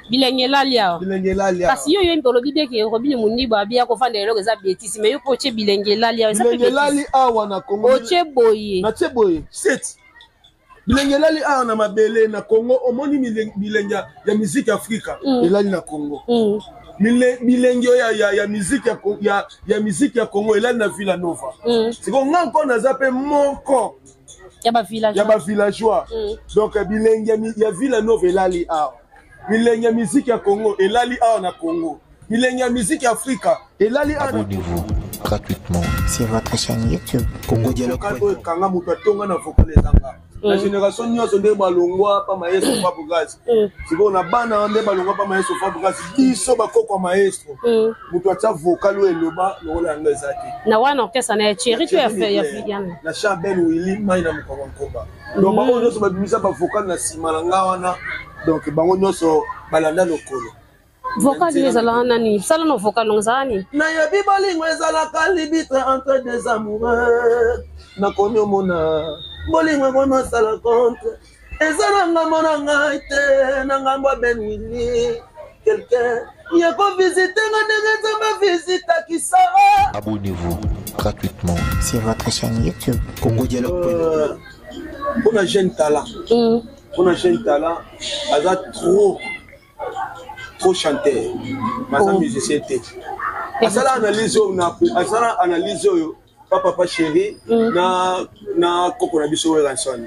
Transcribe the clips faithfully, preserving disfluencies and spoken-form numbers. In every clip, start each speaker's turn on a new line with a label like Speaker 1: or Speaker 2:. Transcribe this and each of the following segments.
Speaker 1: Bilengelalia.
Speaker 2: Bilengelalia.
Speaker 1: Parce que yo yo mpolo bide ke Robin Muniba bia ko fanda eloko za bêtise mais yo poche bilengelalia ça fait
Speaker 2: Bilengelali awa na Congo.
Speaker 1: Oche boye.
Speaker 2: Na che boye. Sept. Bilengelali awa na mabele na Congo omoni bilenga ya musique Afrika elali na Congo. Bilengio ya ya ya musique ya ya ya musique ya Congo elali na Villa Nova. C'est qu'on a encore na zape moko.
Speaker 1: Ya ba villageois.
Speaker 2: Ya ba villageois. Donc bilenga ya Villa Nova elali awa. Bilenga musique ya Congo elali awa na Congo. Bilenga musique Afrika elali awa.
Speaker 3: Abonnez-vous gratuitement
Speaker 4: sur votre chaîne YouTube Congo Dialogue.
Speaker 2: Kanga mutu atonga na vocal ezanga. La génération nyonso nde balongwa pa maestro Fabregas. Siko na bana nde balongwa pa maestro Fabregas. Biso bakoko maestro. Mutu atia vocal eloba lokola yanga ezaki.
Speaker 1: Na wana orchestre na chéri tu as fait ya Viviane.
Speaker 2: Na Chabel Willy mai na mukaba nkomba. Donc bango nyonso babimisa ba vocal na sima na nga wana. Donc bango nyonso balanda lokolo.
Speaker 1: Vocal ezala nani? Sala no vocal ngzani.
Speaker 2: Na ya bibolingo ezala kalibitre entre des amoureux. Na komi omona bolingo kono sala contre. Ezala ngamona ngaite na ngamba Ben Willy. Quelqu'un y a pas visité ma visite qui sera.
Speaker 3: Abonnez-vous gratuitement
Speaker 4: sur votre chaîne YouTube Congo Dialogue.
Speaker 2: Pour un jeune talent. Pour un jeune talent, elle a trop trop chanté. Ma oh. musicien était. Asala analyse na asala analyse yo papa papa chéri na na koko na biso ranson.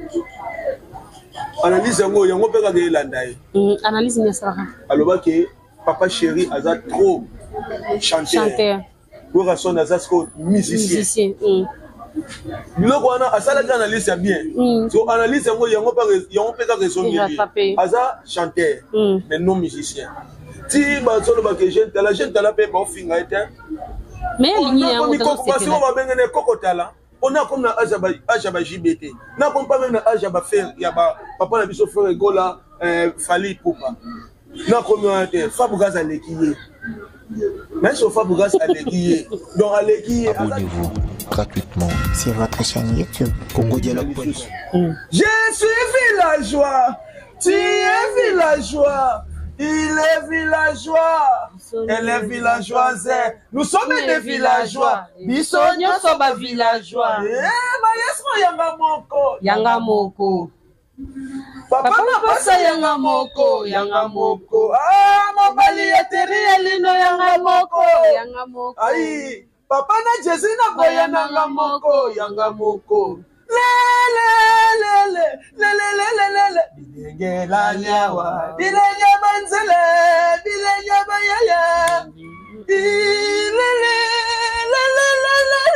Speaker 2: Analyse ngo yango peka de landai.
Speaker 1: Analyse ni sara.
Speaker 2: Aloba ke papa chéri aza trop chanté.
Speaker 1: Chanté.
Speaker 2: Pour ranson azasko musicien. Musicien. Biloko wana asala ka analyse ya bien. So analyse yango yango pa yango peka raison bien. Aza chanteur mais non musicien. Si ba solo ba que jeune talent jeune talent pe ba finga était.
Speaker 1: Mais ligne yango
Speaker 2: parce qu'on va benga ne koko talent. On a comme na ajaba ajaba J B T. Na comme pas même na ajaba faire ya ba papa na biso frère Gola euh Fali Poupa. Na comme on était Fabregas Alekiye. Mais sur Fabregas Alekiye. Donc Alekiye.
Speaker 3: Abonnez-vous gratuitement
Speaker 4: sur votre chaîne YouTube Congo Dialogue.
Speaker 2: Je suis villageois, tu es villageois, il est villageois, elle est villageoise. Nous sommes des villageois.
Speaker 1: Bisonyo soba villageois.
Speaker 2: Eh, maestro yanga moko,
Speaker 1: yanga moko.
Speaker 2: Papa na pasa yanga moko, yanga moko. Ah, mobali eteri elino yanga moko,
Speaker 1: yanga moko.
Speaker 2: Aïe. Papa na Jésus na boya nanga moko yanga moko le le le le le le le le bilenge la nyawa bilenge manzele bilenge bayaya le le le le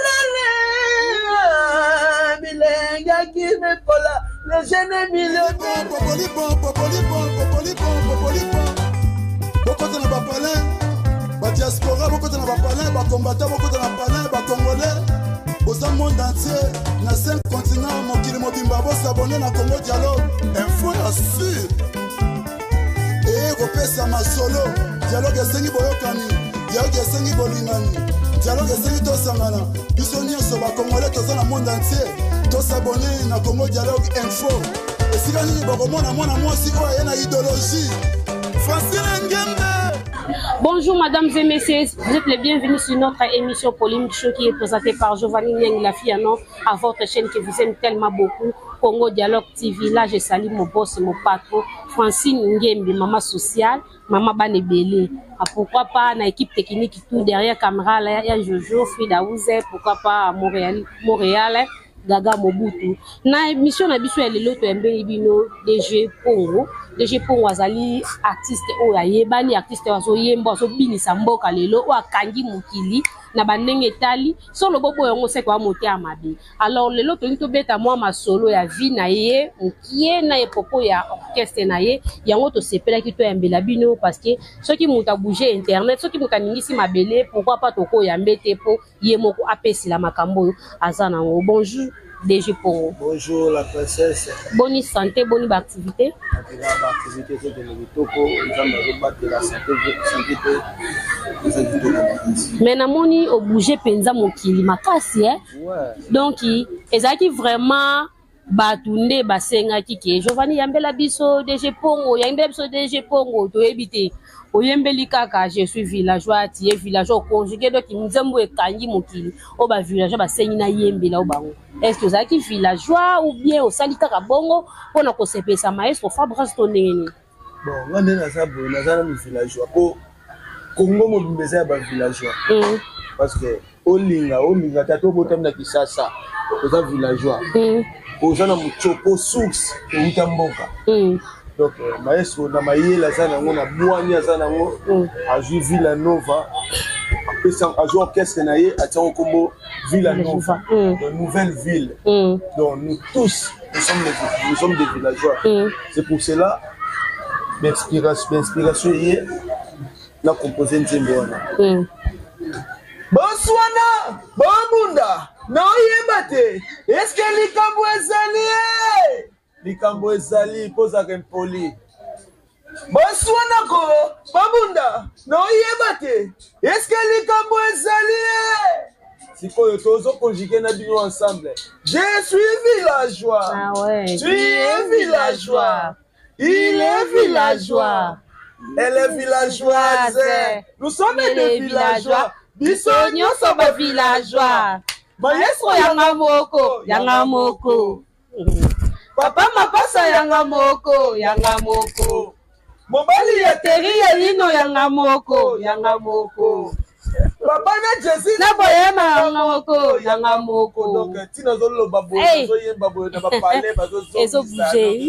Speaker 2: le le bilenge qui me pola le jeune millionnaire popoli bon popoli bon popoli bon popoli bon beaucoup de bapalin ba diaspora beaucoup de bapalin ba combattant beaucoup de bapalin ba congolais au monde entier na cinq continents mokili mobimba bo s'abonner na Congo Dialogue info ya sûr et repesa ma solo dialogue esengi boyokani dialogue esengi bolingani dialogue esengi tosangana biso nyonso ba congolais toza na monde entier to s'abonner na Congo Dialogue info esika nini bakomona mwana mwasi oyo aye na idéologie Francine Ngembe.
Speaker 1: Bonjour mesdames et messieurs, vous êtes les bienvenus sur notre émission Polémique Show qui est présentée par Giovanni Niang la fille non à votre chaîne que vous aimez tellement beaucoup, Congo Dialogue T V. Là je salue mon boss, mon patron, Francine Ngembe, maman sociale, maman Banebele. Ah, pourquoi pas na équipe technique tout derrière caméra là, il y a Jojo, Frida Ouze, pourquoi pas à Montréal, Montréal. Gaga Mobutu. Na émission na biso elle l'autre mbeli bino D G Pongo. D G Pongo azali artiste o yebani artiste wazo yemba so binisa mboka lelo o akangi mukili na bandenge tali solo bobo yango se kwa moté amabe. Alors lelo to nto beta moi ma solo ya vie na ye mukie na ye popo ya orchestre na ye yango to sepela ki to yambela bino parce que ceux qui muta bouger internet ceux qui muta ningisi mabele pourquoi pas toko ya mbete po yemoko apesi la makambo azana. Bonjour D G Pongo.
Speaker 2: Bonjour la princesse.
Speaker 1: Bonne santé, bonne activité.
Speaker 2: Activité c'est de l'Etoko, la santé,
Speaker 1: mais namoni au bouger penza mokili makasi hein. Ouais. Donc ezaki vraiment batunde basenga kike Giovanni yambela biso D G Pongo yambela biso D G Pongo to ebite oyembeli kaka je suis villageois tie villageois conjugué donc nzembo ekangi mokili o ba villageois basengi na yembela o bango est-ce que zaki villageois ou bien o sali kaka bongo pona ko sepesa maestro Fabrice Toneni
Speaker 2: bon ngande na sabo na zana mi villageois po Congo mo bimbeza ba villageois
Speaker 1: mm.
Speaker 2: parce que olinga olinga tato botam na kisasa oza villageois mm. oza na muchoko source outa mboka mm. donc euh, maestro na mayela zana ngona bwanya zana ngo mm. a joué Villa Nova pesa a joué orchestre na ye a tiens comme Villa Nova mm. de nouvelle ville mm. donc nous tous nous sommes des, nous sommes des villageois mm. c'est pour cela l'inspiration l'inspiration hier na composé nzembo wana mm. Boswana Bamunda na oyebate est-ce que likambo ezali likambo ezali poza kempoli Boswana ko Bamunda na oyebate est-ce que likambo ezali sikoyo tozo conjuguer na bino ensemble je suis villageois
Speaker 1: ah ouais
Speaker 2: tu es villageois il est villageois elle est villageoise nous sommes des villageois biso nyonso ba villageois maestro yanga moko yanga moko papa mapasa yanga moko yanga moko mobali ya teri ya lino yanga moko yanga moko papa na Jésus na boyema yanga moko yanga moko donc tina zolo babo zo yemba boyo na ba parler bazo zo
Speaker 1: eso bouger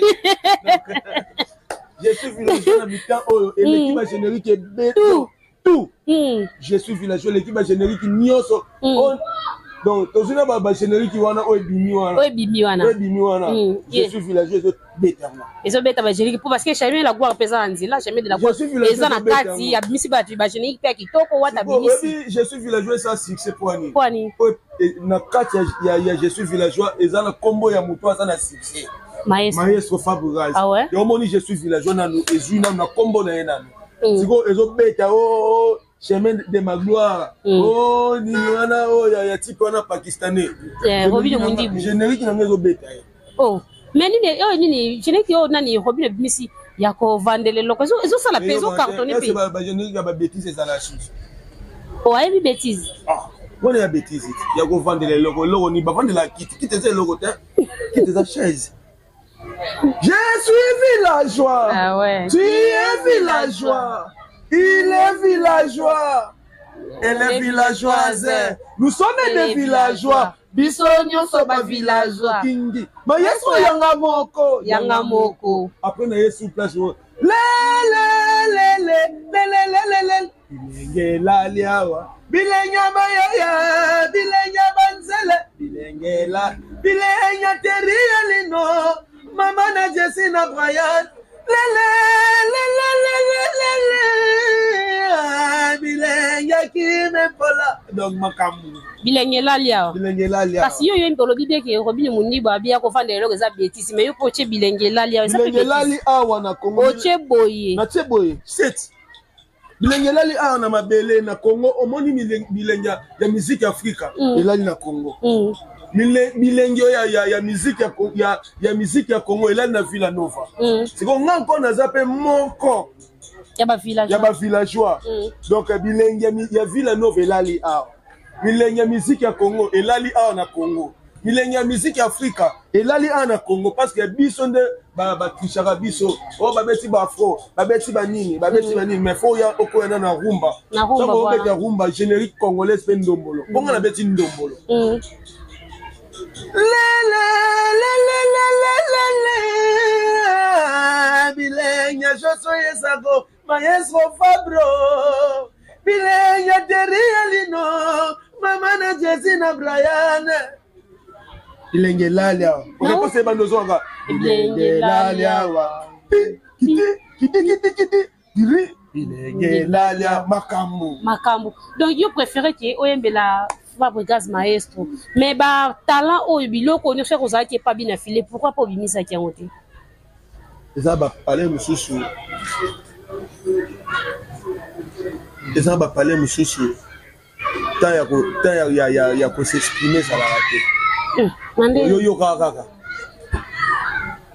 Speaker 2: je suis villageois na mitan oyo et l'équipe générique est béto tout mm. je suis villageois l'équipe générique nyoso mm. on donc tozina ba ba générique wana o bimi wana
Speaker 1: o bimi wana
Speaker 2: o bimi wana mm. je yeah. suis villageois zo beta wana
Speaker 1: ezo beta ba générique pour parce que jamais la gloire pesa nzila jamais de la gloire pesa na kati ya bimisi ba ba générique pe kitoko wata bimisi
Speaker 2: je suis villageois ça succès poani
Speaker 1: poani
Speaker 2: na kati ya ya je suis villageois ezana combo ya muto azana succès
Speaker 1: maestro
Speaker 2: maestro Fabrice
Speaker 1: ah ouais
Speaker 2: et omoni je suis villageois na ezuna na combo na yena siko ezo beta o chemin de ma gloire oh ni wana o ya ya type wana pakistanais
Speaker 1: eh Robi de Mundibu
Speaker 2: générique na mezo beta
Speaker 1: oh mais nini oh nini générique o nani Robi de Bimisi ya ko vandele loko ezo ezo sala peso cartonné pe
Speaker 2: ba générique ba bêtise ça la chose
Speaker 1: oh ay bi bêtise
Speaker 2: ah wona ya bêtise ya ko vandele loko loko ni ba vandela kit kit eza loko te kit eza chaise. Je suis villageois.
Speaker 1: Ah ouais.
Speaker 2: Tu es villageois. Il est villageois. Elle est villageoise. Nous sommes des villageois. Bisonyo soba villageois. Kingi. Ma yeso yanga moko.
Speaker 1: Yanga moko.
Speaker 2: Après na yesu place. Le le le le le le le le. Bilenge la liawa. Bilenya bayaya. Bilenya banzele. Bilenge la. Bilenya terielino. Maman na Jessie na Brian. Le le le le le le le. Bilenge qui me pola. Donc makambu.
Speaker 1: Bilenge la lia.
Speaker 2: Bilenge la lia.
Speaker 1: Parce que yo yo mbolo bibe ke Robin Mundibu abia ko fanda eloko za bêtise mais yo poche bilenge la lia.
Speaker 2: Bilenge la lia awa na Congo.
Speaker 1: Oche boye.
Speaker 2: Na che boye. Set. Bilenge la lia awa na mabele na Congo omoni bilenge ya musique Afrika. Elali na Congo. Mm. Bilenge ya ya ya musique ya ya ya musique ya Congo elali na Villa Nova. Mm. Siko nganko na zape moko.
Speaker 1: Ya ba villageois.
Speaker 2: Ya ba villageois. Mm. Donc bilenge ya Villa Nova elali awa. Bilenge musique ya Congo elali awa na Congo. Bilenge musique Afrika elali awa na Congo parce que biso nde ba ba trichara biso o ba beti ba afro ba beti ba nini ba beti ba nini mais faut ya okoyana na rumba.
Speaker 1: Na rumba
Speaker 2: so ba beti rumba générique congolais pe ndombolo. Bonga na beti ndombolo.
Speaker 1: Mm.
Speaker 2: Le le le le le le le bilenya joso yesago maestro Fabro bilenya terielino mama na Jessie na Brian bilenge lalia on peut se bandozo nga bilenge lalia wa kiti kiti kiti kiti diri bilenge lalia makambu
Speaker 1: makambu donc yo préféré que oyembela Fabrice maestro mais ba talent o biloko ne faire oza qui pas bien affilé pourquoi pas bimisa ki ngote
Speaker 2: eza ba parler mususu eza ba parler mususu ta ya ko ta ya ya ya ko s'exprimer ça la raté yo yo kaka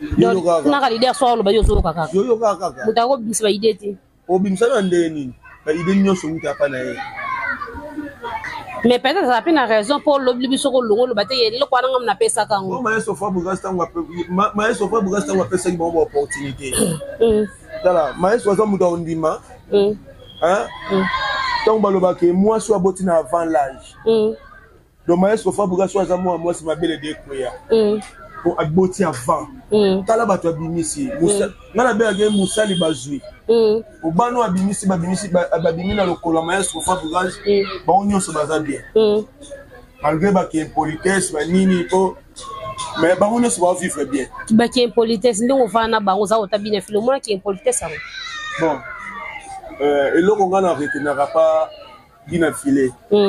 Speaker 1: donc naka leader so lo ba yo zo kaka
Speaker 2: yo yo kaka
Speaker 1: mutako bimisa ba idée ti
Speaker 2: obimisa na ndeni ba idée nyonso muta pa na ye
Speaker 1: mais peut-être ça a une raison pour l'obliger sur le long le bâti et le quoi on a pesa kango
Speaker 2: ma yeso fa bugasta ngwa ma yeso fa bugasta ngwa pesa ngwa opportunité dala ma yeso za muta ondima hein tant baloba ke moi soit botina avant l'âge donc ma yeso fa bugasta za moi moi c'est ma belle de koya pour aboti avant tala bato abimisi musa ngana be age musa li bazui obano abimisi babimisi babimina lokolo ma yeso fa bugasta ba onyo so baza bien malgré ba ki politesse ba nini po mais ba onyo so ba vivre bien
Speaker 1: ba ki politesse ndongo fana bango za otabine filo mona ki politesse aro
Speaker 2: bon euh eloko ngana retenara pas dina filer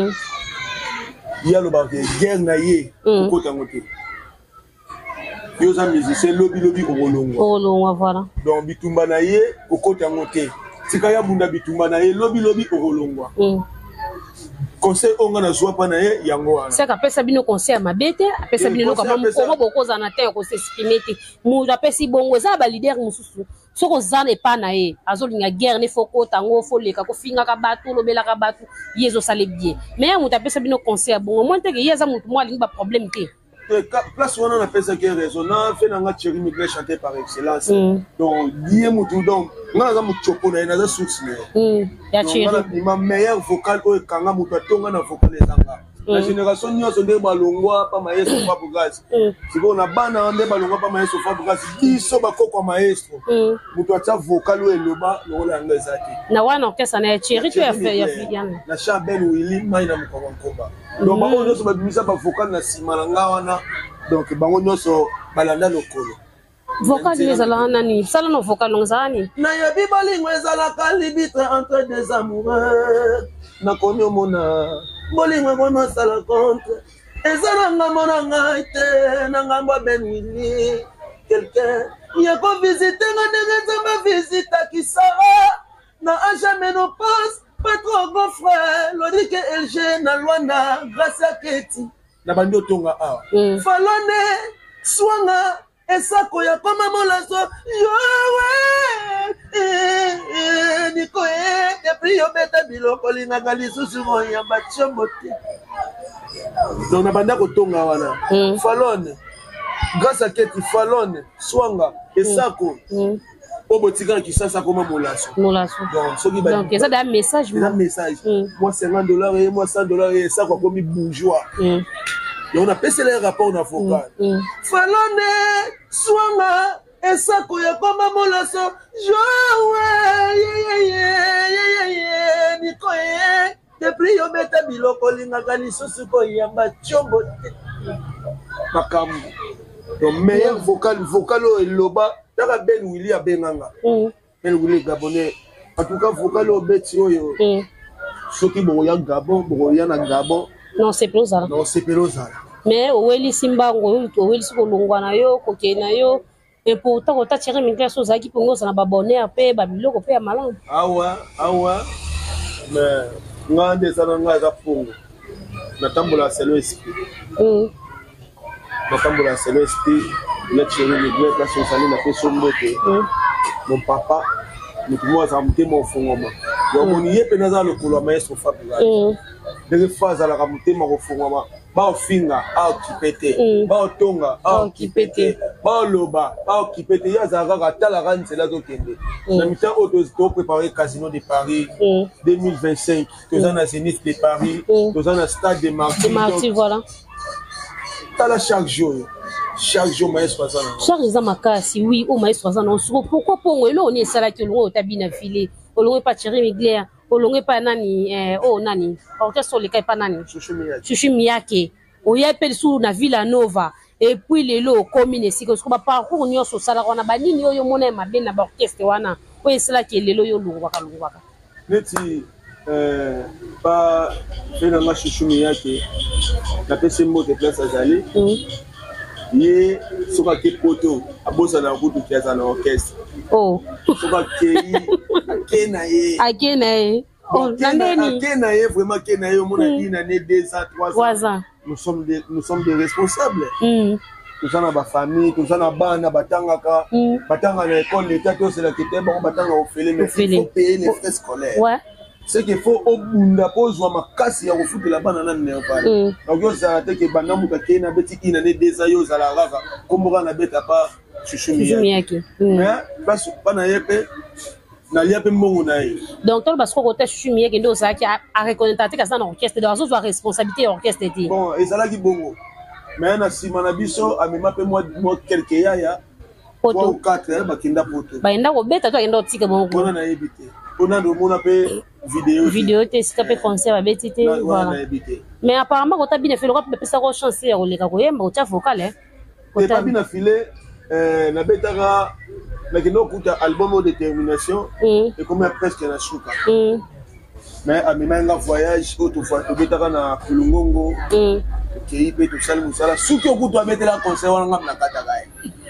Speaker 2: ya lo ba guerre na ye ko tangote yo za musicien lobby lobby okolongwa
Speaker 1: okolongwa voilà
Speaker 2: donc bitumba na ye okota ngote tika ya bunda bitumba na ye lobby lobby okolongwa conseil onga na zwa pa na ye yango wana
Speaker 1: c'est qu'après ça bino conseil mabete après ça bino kama mkongo bokoza na terre ko s'exprimer te mu rapesi bongo za ba leader mususu soko zane pa na ye azolinga guerre ne foko tango fo leka ko finga ka batu lobela ka batu yezo sale bien mais mu tapesa bino conseil bongo mo nteke yeza mutu mo alinga ba problème te
Speaker 2: place où on a fait ça qui est raisonnable, fait dans Thierry Mugler chanter par excellence. Donc, lié moutou donc, on a un chopo na ina source ne.
Speaker 1: Ya Thierry.
Speaker 2: Ma meilleure vocale au kanga moutou tonga na vocale zanga. La génération nyo so de balongwa pa maestro pa bugazi. Si on a bana ande balongwa pa maestro pa bugazi, biso ba kokwa maestro. Moutou atia vocale o eloba lo la ngezati.
Speaker 1: Na wana orchestre na Thierry tu as fait ya fiana.
Speaker 2: Na Chabel Willy maina mkonkomba. Donc bango nyonso babimisa ba vocal na sima na ngawana donc bango nyonso balanda lokolo
Speaker 1: vocal ezala nani sala no vocal ngzani
Speaker 2: na ya bibalingo ezala kalibitre entre des amoureux na komi omona bolingo kono sala contre ezala ngamona ngaite na ngamba Ben Willy quelqu'un ya ko visiter ngandenge zamba visita kisara na jamais no passe pas trop grand frère, l'on que L G na Luanda grâce à Keti. Na bandi otonga a. Falone swanga esako ya koma molaso yo we niko e depuis yo beta biloko linga galisu sumo ya bachomote. Donc na bandi otonga wana. Falone grâce à Keti Falone swanga esako. Botika qui ça ça comme molasso
Speaker 1: molasso donc donc ça un message
Speaker 2: un message moi cinquante dollars et moi cent dollars et ça quoi comme bourgeois et on a passé les rapports dans vocal falone swanga et ça quoi comme molasso joie ye ye ye ye niko e depuis yo beta biloko linga kaliso suko yamba chombo makambo donc meilleur vocal vocal et loba Daka Ben Willy a Benanga. Ben Willy Gabonais. En tout cas, vocal au bêtis. Ceux qui vont y Gabon, vont y na Gabon.
Speaker 1: Non, c'est Pelosa.
Speaker 2: Non, c'est Pelosa.
Speaker 1: Mais au Weli Simba, au Weli Sikolongwana yo, Kokena yo. Et pourtant, on t'a tiré mes classes aux acquis pour nous, ça n'a pas bonné à paix, Babylone, au paix à Malan.
Speaker 2: Ah ouais, ah ouais. Mais, on des anangas à Pongo. Natambola, c'est l'esprit. Natambola, c'est l'esprit. Le Thierry Mugler, la sociale, la personne de mon papa, moi, ça me mon fond. Donc, on y est pénal le couloir maestro Fabula. De phase à la ramouté, mon fond. Bao finga, bao kipete, bao tonga, bao kipete, bao loba, bao kipete. Il y a Zara, Talaran, c'est là donc. La mi-temps, auto préparé Casino de Paris deux mille vingt-cinq. Deux ans à Zénith de Paris, deux ans à Stade de Martyrs.
Speaker 1: Martyrs, voilà.
Speaker 2: T'as là chaque jour. Chaque jour, maestro Azana.
Speaker 1: Chaque jour, makasi, oui, au maestro Azana. Pourquoi pour moi, on est salé que l'on est bien affilé, on n'est pas Thierry Mugler, on n'est pas nani, oh nani, orchestre les pas nani. Chuchu Miyake. On y a appelé sous la Villa Nova. Et puis les lots communes, c'est que ce qu'on va parcourir, on y a sur ça, on a banni, on y a mon aime, ma bien à l'orchestre, on a. Oui, c'est là qui est le loyo l'ouwaka l'ouwaka.
Speaker 2: Neti, pas fait dans ma Chuchu Miyake, la personne mot de place à Zali. Ye soka ke poto abosa na kutu kiaza na orchestre
Speaker 1: oh
Speaker 2: soka ke akena ye
Speaker 1: akena ye oh nandeni
Speaker 2: akena ye vraiment akena ye mona dina ne deux ans trois ans nous sommes des nous sommes des responsables mm. toza na bafamille toza na bana batangaka batanga na école l'état tozelaki te bango batanga ofele mais il faut payer les frais scolaires
Speaker 1: ouais.
Speaker 2: C'est qu'il faut obunda pozwa makasi ya kofutela bana na nne pale donc yozala te ke banda muka ke na beti ina ne deza yozala kaka komboka na beta pa chuchumiyaki mais basi bana yepe na liape mbongo na ye
Speaker 1: donc tolo basiko côté chuchumiyaki ndo osaki a reconnaître te kasa na orchestre de raison soit responsabilité orchestre te
Speaker 2: bon ezalaki bongo mais na sima na biso amema pe moi moi quelque yaya trois ou quatre bakinda poto
Speaker 1: baenda ko beta to enda otika bongo
Speaker 2: bona na yebite ona ndo mona pe vidéo
Speaker 1: vidéo te sika pe concert abeti te voilà mais apparemment quand tu bien fait le rap pe ça ko chancer o leka ko yemba o tia vocal hein
Speaker 2: ko ta bien filé euh na betaka na kino kuta album de détermination et comme presque na shuka mais amema nga voyage autrefois to betaka na Kulungongo ki pe to sala musala suki okuto abetela concert wana ngam na kata gae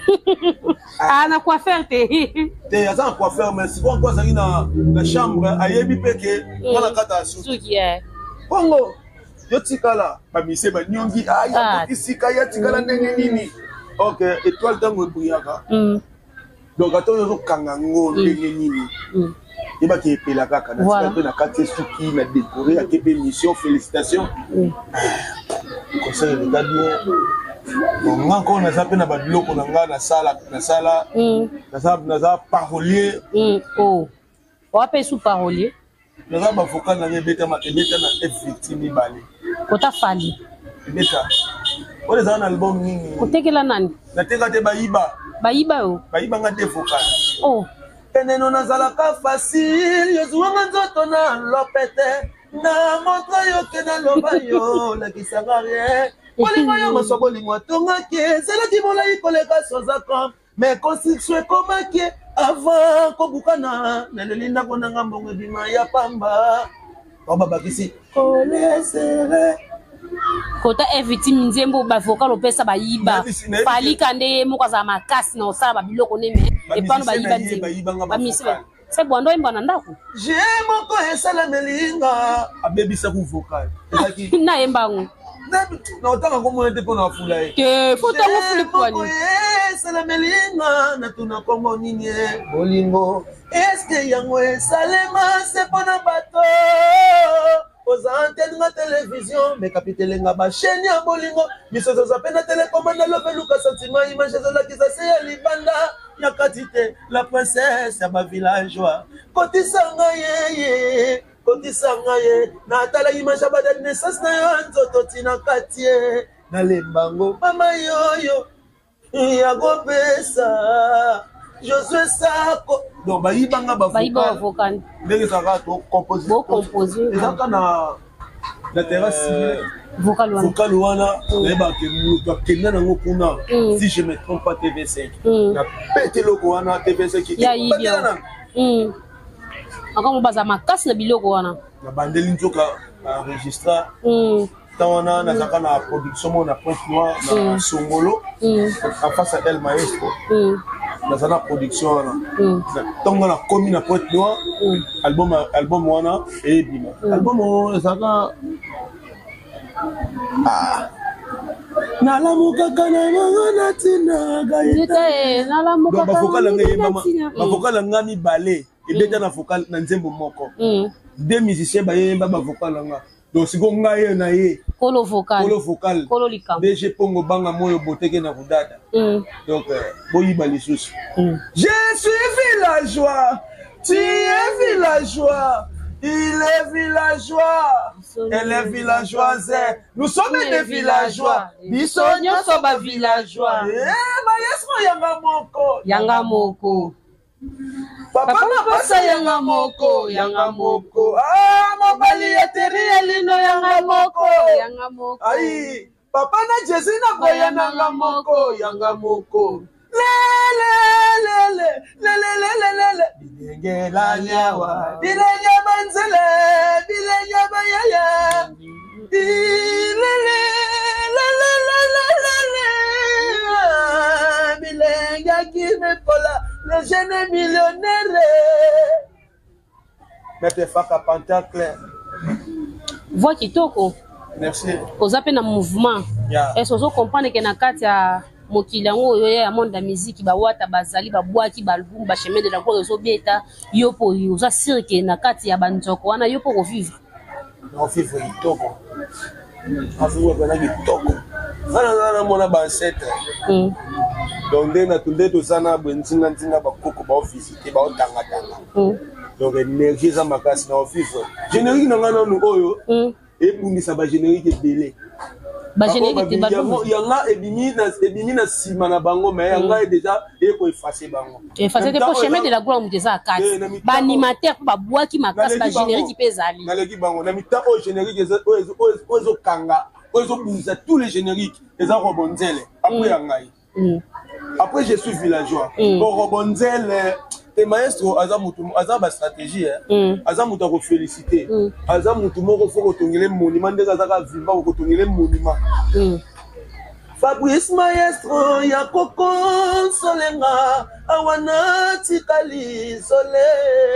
Speaker 1: ah na quoi faire te
Speaker 2: te yaza quoi faire mais si quoi ça na na chambre ayebi peke na kata
Speaker 1: suki eh
Speaker 2: bongo yo tikala ba mise ba nyongi aya isika ya tikala ndenge nini OK étoile tango buyaka donc ato yo kanga ngo ndenge nini eba ki epela kaka na tikala na kati suki na décorer ya kebe mission félicitations conseil de bien bon encore na zape na badloko na nga na sala na sala na za na za parolier
Speaker 1: oh wape sous parolier
Speaker 2: na za ba vocal na beta ma beta na F victime bale
Speaker 1: kota fali
Speaker 2: beta on les a un album nini
Speaker 1: kotekela nani
Speaker 2: na teka te baiba
Speaker 1: baiba yo
Speaker 2: baiba nga te vocal
Speaker 1: oh
Speaker 2: eneno na zalaka facile yozuanga nzoto na lopete na montre yo ke na loba yo la kisanga rien Bolingo yo maso bolingo tongaki ezalaki molai koleka sozaka mais construction ekomaki avant kobukana na lelinda konanga mbongo ebima ya pamba oba bakisi kolesere
Speaker 1: kota evitime nzembo ba vocal opesa bayiba falika nde moko za makasi na osala babiloko neme epano bayiba nzembo ba mise c'est bon ndo imba na ndako
Speaker 2: je moko esala melinga abebisa ku vocal
Speaker 1: na embango
Speaker 2: na otanga komona te pona fula e
Speaker 1: ke fota ngo fuli kwani
Speaker 2: sala melinga na tuna kombo nini bolingo eske yango esalema se pona bato oza antenne nga télévision me kapitelenga ba chaîne ya bolingo misozo za pena télécommande lobe luka sentiment image za kisa se ya libanda ya katite la princesse ya ba villageois kotisanga yeye kotisanga ye na tala image ba date naissance na yo nzoto tina katie na lembango mama yoyo ya gopesa Josué Sako donc baibanga ba
Speaker 1: vocal vocal
Speaker 2: ndenge saka to composer
Speaker 1: bo composer
Speaker 2: ezaka na na terrasse
Speaker 1: vocal wana
Speaker 2: vocal wana leba ke muto akenda nango kuna si je me trompe pas T V cinq na pete loko wana T V cinq
Speaker 1: ya yibia mm encore baza makasi na biloko wana
Speaker 2: na bandeli nzoka enregistra mm tawana na zaka na production na Pointe Noire na Songolo en face à El Maestro na zana production wana tonga na komi na Pointe Noire album album wana e bima album wana zaka ah na la mukaka na ngana tina
Speaker 1: gaita na la mukaka
Speaker 2: ba vocal ngai mama ba vocal ngami balé et beta na vocal na nzembo moko deux musiciens ba yemba ba vocal nga donc si gonga ye na ye
Speaker 1: kolo vocal
Speaker 2: kolo vocal
Speaker 1: kolo likam
Speaker 2: D G Pongo banga moyo boteke na kudada donc boyiba les choses je suis villageois tu es villageois il est villageois elle est villageoise nous sommes des villageois bisonyo soba villageois eh maestro yanga moko
Speaker 1: yanga moko
Speaker 2: papa na pasa yanga moko yanga moko ah mobali eteri elino yanga moko
Speaker 1: yanga moko
Speaker 2: ai papa na jesi na boya nanga moko yanga moko lele lele lele lele lele bilenge la nyawa bilenge manzele bilenge bayaya lele lele lele lele bilenge kimepola le jeune millionnaire Maître Faka Pantacler
Speaker 1: voix kitoko
Speaker 2: merci
Speaker 1: oza pe na mouvement
Speaker 2: yeah.
Speaker 1: Est-ce que vous comprenez que na kati ya mokili yango oyo ya monde ya musique ba wata bazali ba bwaki ba album ba chemin de la gloire zo beta yo po yo za cirque na kati ya banzoko wana yo po ko vivre
Speaker 5: na vivre kitoko na vivre na kitoko ana na mona ba ancêtre donc dès na tunde to sana bwenzinga nzinga ba koko ba visiter ba otanga tanga donc énergie za makasi na vivre générique na ngana no oyo et bundisa ba générique belé
Speaker 1: ba générique te ba
Speaker 5: yanga ebimi na ebimi na sima na bango mais yanga est déjà et ko effacer bango
Speaker 1: effacer te po chemin de la gloire muteza kati ba animateur ba bwaki makasi ba générique pezali
Speaker 5: na leki bango na mita o générique ozo ozo kanga ozo bundisa tous les génériques eza robonzele après yanga après je suis villageois pour robonzele et maestro azamutu azaba stratégie hein azamutu ko féliciter azamutu moko foko tongele monument ndeza zaka vimba ko tongele monument Fabrice maestro ya koko solenga awana tikali sole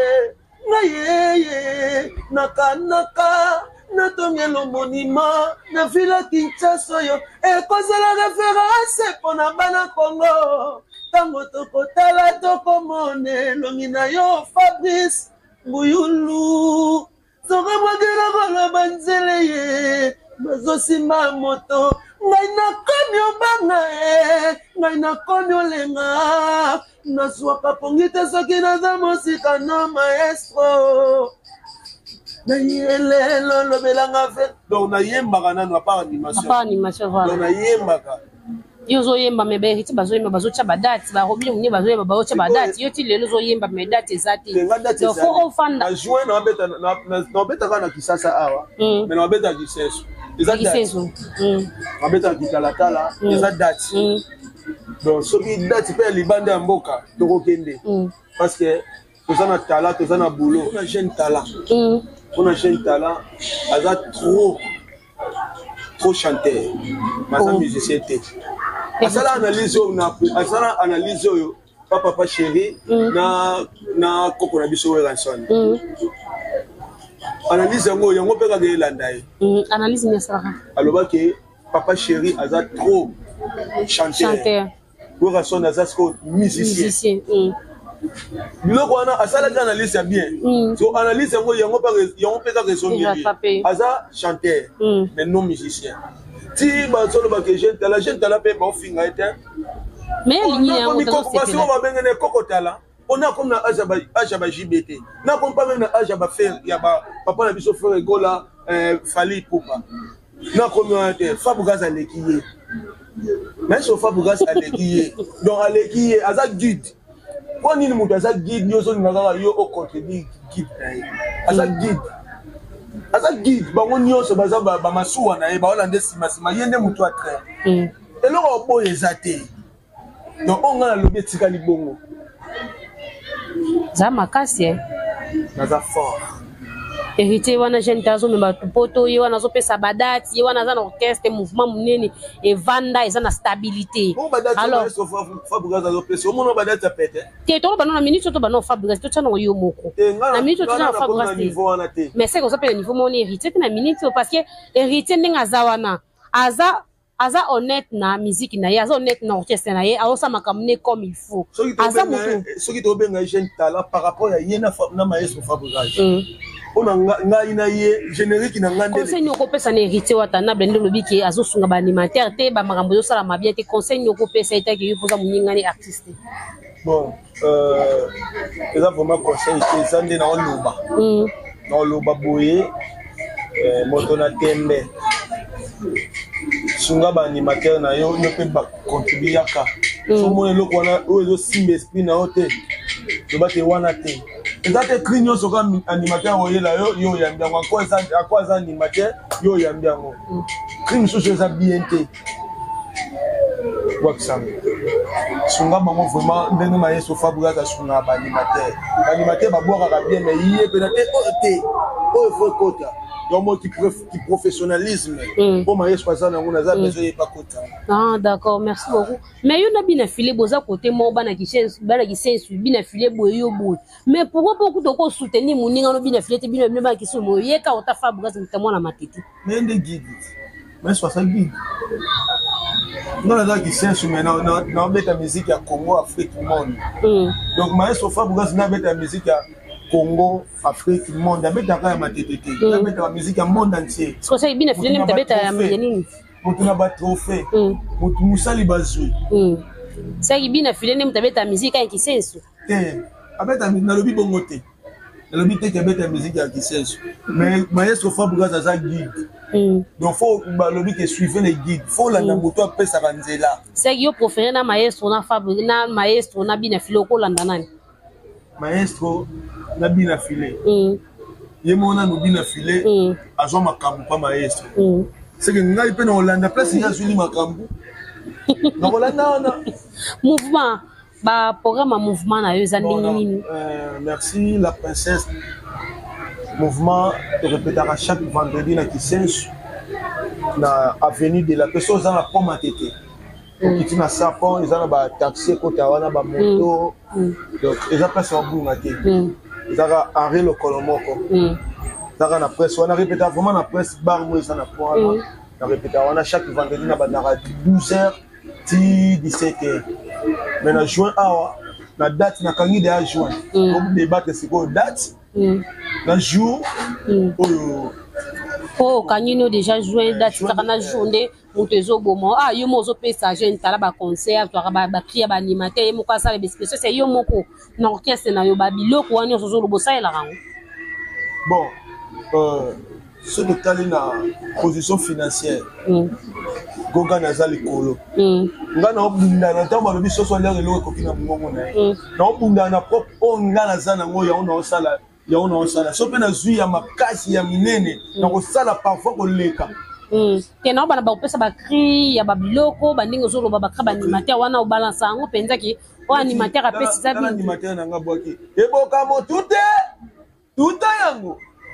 Speaker 5: ngayeye nakanaka na tongelo monument na villa Kinshasa yo e kozala référence pona bana Congo tango tokotala tokomone longi na yo Fabrice Mbuyulu soka mwagera koloba nzele ye bazosimba moto ngai nakomi obanga e ngai nakomi olenga nazwaka pongi te soki naza mosika no maestro nayelelo lobelanga fe donc nayembaka nano apa animation
Speaker 1: apa animation voilà
Speaker 5: donc nayembaka
Speaker 1: yo zo yemba me be riti bazo yemba bazo cha badati ba robili munye bazo yemba bazo cha badati yo ti lelo zo yemba me date ezati donc faut ofanda
Speaker 5: na juin na beta na na beta kana kisasa awa mais na beta kiseso ezati
Speaker 1: kiseso
Speaker 5: na beta kitalatala ezati date donc soki date pe libanda ya mboka tokokende parce que tozana talent tozana boulot on a jeune talent on a jeune talent aza trop trop chanteur masa musicien te asala analyse na asala analyse yo papa papa chéri na na koko na biso we ranson analyse ngo yango pe ka gelanda ye
Speaker 1: analyse ni sara
Speaker 5: aloba ke papa chéri aza trop chanteur
Speaker 1: chanteur
Speaker 5: we ranson aza sko musicien biloko wana asala ka analyse ya bien so analyse ngo yango pa yango pe ka raison bien aza chanteur mais non musicien ti ba solo ba que jeune talent jeune talent pe ba finga ete
Speaker 1: mais ligne ya ngo to
Speaker 5: c'est pas ba bengene koko talent on a comme na ajaba ajaba J B T na comme pas même na ajaba faire ya ba papa na biso frère gola euh Fali Poupa na comme ete Fabugaza lekiye mais so Fabugaza lekiye donc alekiye aza guide ko nini mutu aza guide yo so ngaka yo o contribute guide aza guide aza guide bango nyonso baza ba masuwa na ye ba holande sima sima yende mutu a très mm. eloko bo ezate donc on a lobi tikali bongo
Speaker 1: za makasi eh
Speaker 5: naza fort
Speaker 1: hérité wana jeune tazo me batupoto ye wana zo pesa badati ye wana za na orchestre mouvement munene et vanda eza na stabilité
Speaker 5: alors Fabugaza zo pesa omono badati a pete
Speaker 1: te to bana na minute to bana Fabugaza to tshana yo moko na minute to na Fabugaza mais c'est que ça peut niveau mon hérité na minute parce que hérité ndinga za wana aza aza honnête na musique na ye aza honnête na orchestre na ye aosa makamune comme il faut aza mutu
Speaker 5: soki to benga jeune talent par rapport à ye na na maestro Fabugaza on a ngai na ye générique na ngande
Speaker 1: conseil nyoko pesa na hérité watana blende lobiki azo sunga ba animateur te ba makambo yo sala mabia te conseil nyoko pesa itaki yo poza muninga ni artiste
Speaker 5: bon euh eza vraiment conseil que ça ndé na oloba na oloba boye euh moto na tembe sunga ba animateur na yo yo pe ba contribuer ka so mo eloko wana o ezo simba esprit na hote to ba te wana te ezate crinyo so comme animateur oyela yo yo yambia kwa kwa za kwa za animateur yo yambia ngo crin so so za bien te waksa sunga bango vraiment ndenge mayeso Fabugaza sunga ba animateur ba animateur ba boka ka bien mais yé pe na te o te o faut kota donc qui qui professionnalisme pour mayeso pasa na ngona za besoin y pas kota.
Speaker 1: Ah d'accord, merci beaucoup. Mais yo na bina filé boza côté mo bana kishe bana kishe bina filé boyo bo. Mais pourquoi beaucoup de ko soutenir muninga no bina filé te bina bina kiso mo yeka ota Fabugaza mutamwa na matiti.
Speaker 5: Mais ndé guide. Mais soit ça guide. Non, là, qui sait, mais non, non, non, mais ta musique à Congo, Afrique, monde.
Speaker 1: Mm.
Speaker 5: Donc, maestro Fabougas, n'a pas ta musique à Congo, Afrique, monde. N'a pas ta ma tété. N'a pas ta musique à monde entier.
Speaker 1: Ce que c'est bien, il y a des gens
Speaker 5: qui n'ont pas trophée.
Speaker 1: Ça
Speaker 5: qui bazou.
Speaker 1: C'est bien, il y a des musique qui sensu.
Speaker 5: Eh, avec ta na lobi bongote. Na lobi te que ta musique à qui sensu. Mais maestro Fabougas a sa guide. Donc faut ba lobi que suivre les guides. Faut la na moto apé sa banzela.
Speaker 1: C'est yo préféré na maestro na Fabougas na maestro na bina filo ko landa nani.
Speaker 5: Maestro na bina filé. Ye mona no bina filé. Azo makambu pa maestro. C'est que ngai pe na Hollande place ya zuli makambu. Na Hollande na
Speaker 1: mouvement ba programme mouvement na yo za nini.
Speaker 5: Euh merci la princesse. Mouvement te répétera chaque vendredi na Kisensu na avenue de la personne dans la pomme à tété. Donc tu na sapon, ils ont ba taxi côté wana ba moto. Donc ils ont passé au bout maté. Ils ont arrêté le Colomoko. Ils na presse, on a répété vraiment na presse bar moi ça na point. On a répété on a chaque vendredi na ba douze heures dix-sept heures. Mais na juin awa na date na kangi de juin. On débattre c'est quoi date? Un jour,
Speaker 1: oh, quand nous déjà joué date na journée, on te zo bomo. Ah, yo mozo paysager, n'tala ba concert, toi ba ba priya ba animateur, yo moko ça les spéciaux, c'est yo moko na orchestre na yo babilo ko ani zo lo bossa la rango.
Speaker 5: Bon, euh, ce de tali na position financière. Goga na zali kolo. Nga na obunda na tamba lo biso so lere lo ko kina mongo na. Na obunda na propre on nga na zana ngo ya ona osala. Ya on a ça so pe na zui ya makasi ya minene na ko sala parfois ko leka
Speaker 1: mm ke na bana ba opesa ba cri ya ba biloko ba ndingo zo lo ba ka ba animateur wana o balance ngo penza ki o animateur a pesi za bi
Speaker 5: animateur na nga boki eboka mo tute tuta yango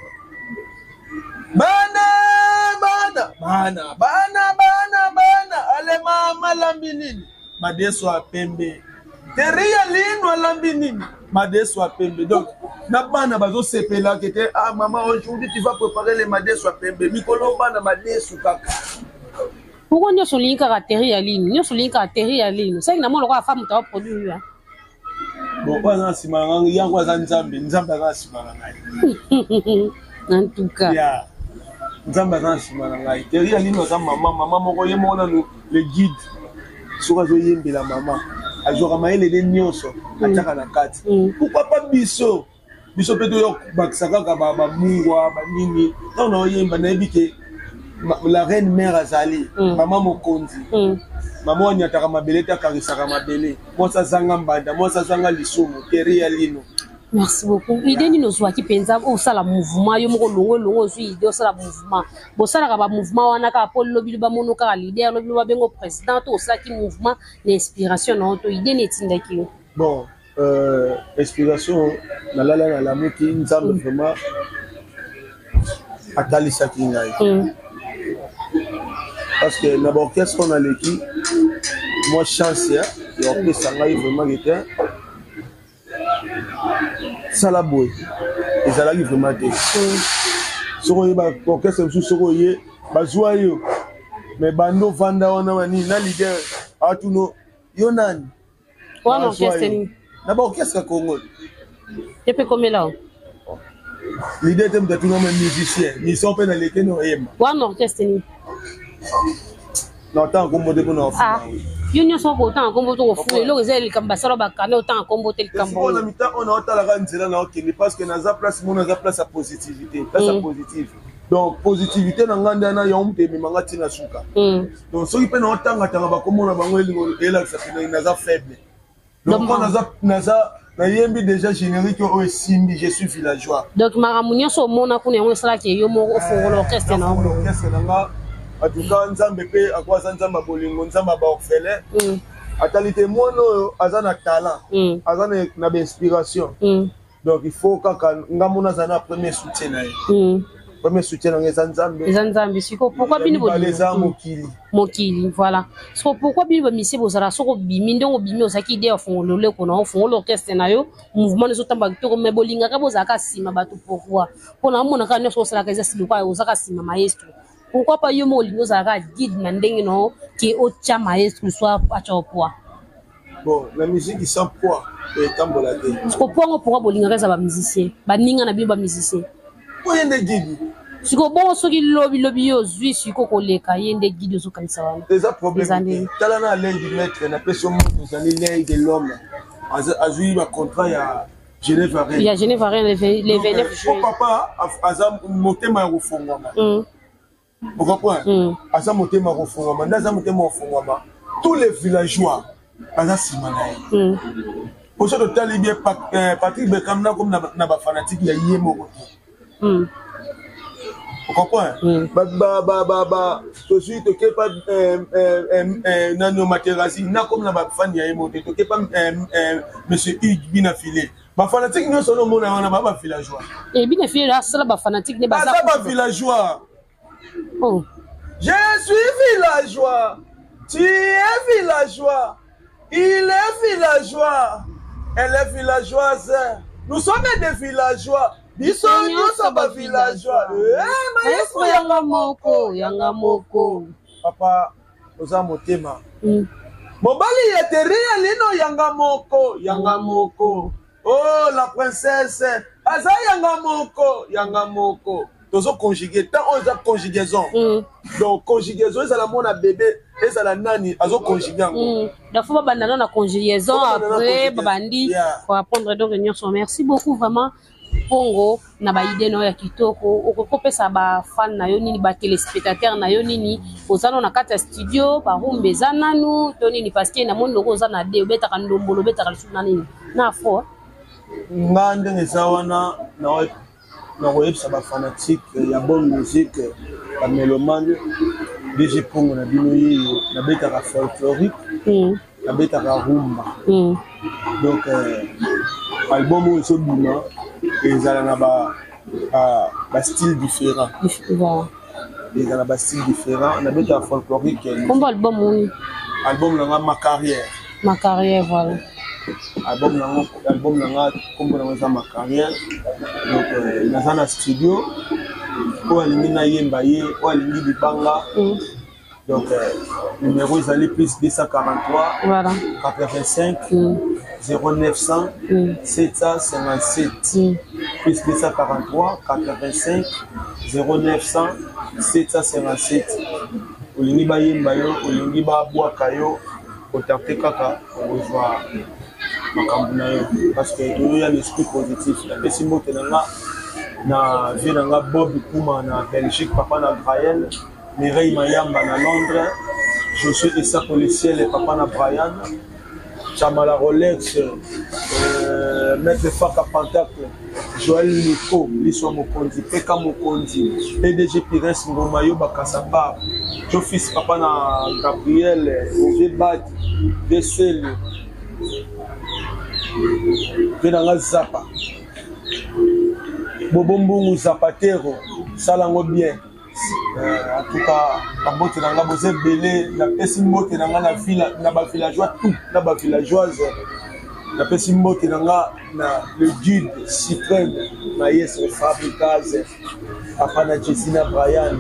Speaker 5: bana bana bana bana bana bana ale mama lambinini madeso a pembe teria lino lambinini madeso a pembe donc na bana bazo sepela qui était ah maman aujourd'hui tu vas préparer les madeso a pembe mikolo bana madeso kaka
Speaker 1: pourquoi nous sur ligne caractère ya ligne nous sur ligne caractère ya ligne c'est na molo kwa femme ta produit hein
Speaker 5: bon kwa na simanga yango za nzambe nzambe za simanga ngai
Speaker 1: en tout cas
Speaker 5: ya nzambe za simanga ngai teria lino za maman maman moko ye mona le guide soka zo yembela maman azora maele de nyonso ataka na kati pourquoi pas biso biso peto yo bakisaka ka ba mungwa ba nini tant na yemba na ebike la reine mère azali maman mokonzi maman anyataka mabele ta karisaka mabele mosa zanga mbanda mosa zanga lisumu teria lino.
Speaker 1: Merci beaucoup. Idée ni nos qui pensa au sala mouvement yo moko longo longo zo idée au sala mouvement bo sala ka ba mouvement wana ka Paul Lobilo ba mono ka leader Lobilo ba bengo président to sala ki mouvement l'inspiration na to idée netinda ki
Speaker 5: bon euh inspiration na la la la muki nzambe vraiment atali saki ngai parce que na orchestre on a l'équipe moi chance ya orchestre ngai vraiment était Salaboy, ils allaient vraiment te. Soko ye ba orchestre sous soko ye ba joyeux. Mais bando vanda wana wani na leader atuno yonan.
Speaker 1: Wana orchestre ni.
Speaker 5: Na ba orchestre Congo.
Speaker 1: Depuis combien là?
Speaker 5: Leader tem de tout même musicien, ni sont pas dans les keno ema.
Speaker 1: Wana orchestre ni.
Speaker 5: Non tant comme de pour
Speaker 1: ah. Union sont autant comme to fu le zeli kamba sala ba kana autant comme tel kamba.
Speaker 5: On a mis temps on a autant la nzela na okini parce que naza place mon naza place à positivité, place à positive. Donc positivité na nganda na ya umte me manga tina suka. Donc so ipe na autant ngata ba komona bango elingo ela ça fait naza faible. Donc on naza naza na yembi déjà générique o simbi je suis villageois.
Speaker 1: Donc maramunyo so mona kuna yo sala ke yo mo ofo l'orchestre na
Speaker 5: orchestre na en tout cas nzambe pe akwa nzamba bolingo nzamba ba orphelin atalite mono azana talent azana na inspiration donc il faut kaka ngamona zana premier soutien na premier soutien na nzambe
Speaker 1: nzambe siko pourquoi bini bo
Speaker 5: les mokili
Speaker 1: mokili voilà so pourquoi bini bo misi bo zara soko bimi ndongo bimi osaki idée ofongolo le kona ofongolo orchestre na yo mouvement les otamba to me bolinga ka bo zaka sima batu pourquoi pona mona ka nyoso sala ka zasi kwa osaka sima maestro pourquoi pas yo mo lino zara guide na ndenge no qui au tia maestro soit à poids.
Speaker 5: Bon, la musique qui sans poids et tambola te.
Speaker 1: Parce que pour pourquoi bolinga za ba musicien, ba ninga na bi ba musicien.
Speaker 5: Pour yende guide.
Speaker 1: Siko bon so ki lobby lobby yo zui siko koleka yende guide zo kanisa wana.
Speaker 5: Les problèmes. Talana l'aide du maître na pression nous allez l'aide de l'homme. Azui ba contrat ya Genève Arène.
Speaker 1: Il y a Genève Arène les vingt-neuf juillet.
Speaker 5: Papa azam motema rofongama. Vous comprenez? Azam motema rofongama, naza motema rofongama. Tous les villageois baza simana. Pour ça de talibé Patrick Beckham na comme na ba fanatique ya yemo. Vous comprenez? Ba ba ba ba ba to suis to ke pas nano Materazzi na comme na ba fan ya yemo to ke pas monsieur Hugues Binafilé. Ba fanatique nous sommes mona wana ba ba villageois.
Speaker 1: Et Binafilé là c'est ba fanatique ne ba
Speaker 5: ça ba villageois.
Speaker 1: Oh.
Speaker 5: Je suis villageois. Tu es villageois. Il est villageois. Elle est villageoise. Nous sommes des villageois. Nous sommes des villageois. Eh, maestro yanga moko, yanga moko. Papa, nous avons thème. Mobali yeteria lino yanga moko, yanga moko. Oh, la princesse. Aza yanga moko, yanga moko. Nous avons conjugué. Tant on a conjugaison. Donc, conjugaison, ils ont mon bébé. Et ça la nani, ils ont conjugué.
Speaker 1: Il faut pas bandaner la conjugaison après, babandi. Pour apprendre donc venir sur. Merci beaucoup vraiment. Pongo, na ba idée no ya kitoko. Okokope sa ba fan na yo nini ba téléspectateur na yo nini. Ozana na kata studio, ba rumbe zananu, to nini parce que na monde ko zana de obeta ka ndombolo obeta ka suna nini. Na fo.
Speaker 5: Ngande ngezawana na na websa ba fanatique ya bonne musique ba mélomane D J Pongo na bino yiyo na beta ka folklorique na beta ka rumba donc album où so bima et ça na ba ba style différent et ça na ba style différent na beta folklorique
Speaker 1: comment album on
Speaker 5: album na ma carrière
Speaker 1: ma carrière voilà
Speaker 5: album na album na kombo na ma carrière donc na na studio pour alingi na yemba ye pour alingi bibanga donc numéro ils allaient plus deux cent quarante-trois
Speaker 1: voilà
Speaker 5: quatre-vingt-cinq zéro neuf cents sept cent cinquante-sept plus deux cent quarante-trois quatre-vingt-cinq zéro neuf cents sept cent cinquante-sept olingi ba yemba yo olingi ba bwaka yo otarte kaka ozwa makambo na yo parce que il y a l'esprit positif la pesi mbote nanga na vie nanga Bob Kuma na Belgique papa na Brian Mireille Mayamba na Londres je suis Issa Policiel papa na Brian Chamala Rolex euh, Maître Faka Pentacle Joël Nico Liso Mokondi Peka Mokondi P D G Pires Ngomayo Bakasaba Jofis papa na Gabriel Ove Bad Vesel Venanga Zapa Bobombungu Zapatero Salango bien euh, en tout cas Kambote nanga bose belé la pesi mbote nanga na villa na ba villageois tout na ba villageoise la pesi mbote nanga na le guide suprême na yes fabricase papa na Jessina Brian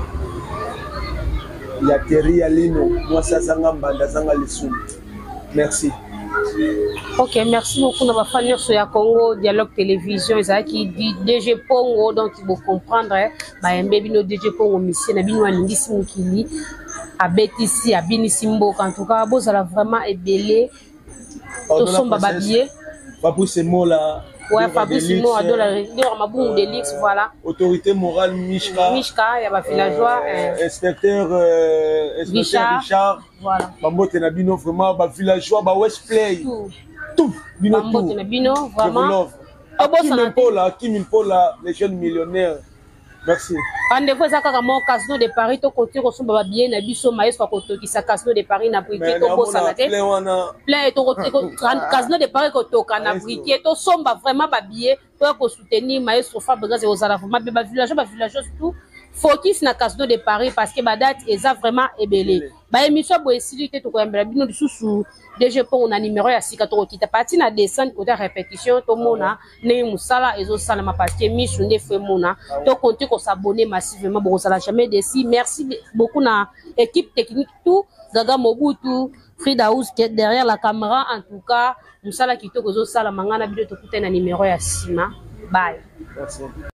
Speaker 5: ya Terry Alino moi ça zanga mbanda zanga lesu merci.
Speaker 1: Ok, merci beaucoup de faire sur la Congo Dialogue Télévision. Ils qui dit D J Pongo, donc il faut comprendre. Bah, un bébé no D J Pongo, monsieur, n'a bino aningisimo kili, à Betisi, à Binisimbo. En tout cas, vous allez vraiment ébélé. Tout son bababier.
Speaker 5: Pas pour ces mots là.
Speaker 1: Ouais, Fabrice Simo, Ado la Mabou Delix, voilà.
Speaker 5: Autorité morale Mishka.
Speaker 1: Mishka, il y a pas villageois.
Speaker 5: Inspecteur Richard. Richard.
Speaker 1: Voilà.
Speaker 5: Bambote Nabino, vraiment, bah villageois, bah Westplay.
Speaker 1: Tout.
Speaker 5: Tout.
Speaker 1: Bambote Nabino, vraiment.
Speaker 5: Kim Impola, Kim Impola, les jeunes millionnaires. Merci.
Speaker 1: Rendez-vous à Kakamo, Casino de Paris, to côté, on va bien, na biso, maïs, côté, qui sa Casino de Paris, n'a briqué, to beau sanate. Plein, to Casino de Paris, to kana briqué, to somba vraiment babillé, to soutenir, maïs, Fabrice, aux arabes, ma bébé village, ma village, tout. Focus na Casino de Paris, parce que ma date, est vraiment ébélé. ba émission bo esili te to ko yambela bino lisusu déjà pour on a numéro ya sika to kita parti na descendre côté répétition to mona ne musala ezo sala ma parce que mi sunde fe mona to compter ko s'abonner massivement bo sala jamais déci. Merci beaucoup na équipe technique tout Gaga Mobutu Frida House qui est derrière la caméra. En tout cas musala kitoko zo sala mangana bidyo to kuta na numéro ya sima. Bye.
Speaker 5: Merci.